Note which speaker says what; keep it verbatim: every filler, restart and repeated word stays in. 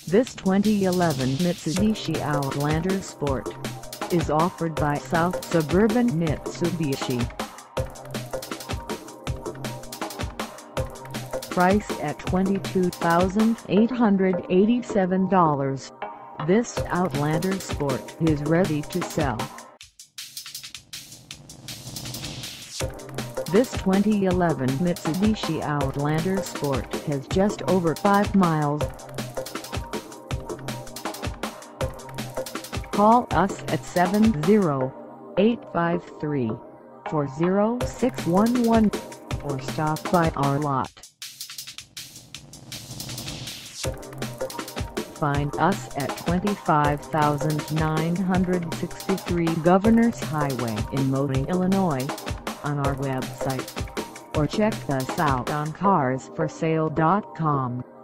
Speaker 1: This twenty eleven Mitsubishi Outlander Sport is offered by South Suburban Mitsubishi. Priced at twenty-two thousand eight hundred eighty-seven dollars, this Outlander Sport is ready to sell. This twenty eleven Mitsubishi Outlander Sport has just over five miles. Call us at seven zero eight five three, four zero six one one or stop by our lot. Find us at twenty-five thousand nine hundred sixty-three Governors Highway in Moty, Illinois, on our website, or check us out on cars for sale dot com.